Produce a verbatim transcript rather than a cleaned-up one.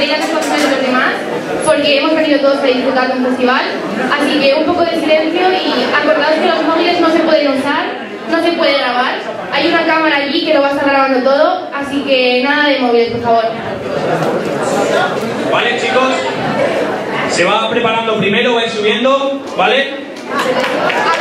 respetéis las actuaciones de los demás, porque hemos venido todos a disfrutar de un festival. Así que un poco de silencio y acordaos que los móviles no se pueden usar, no se puede grabar. Hay una cámara allí que lo va a estar grabando todo, así que nada de móviles, por favor. Vale, chicos, se va preparando primero, va subiendo, ¿vale?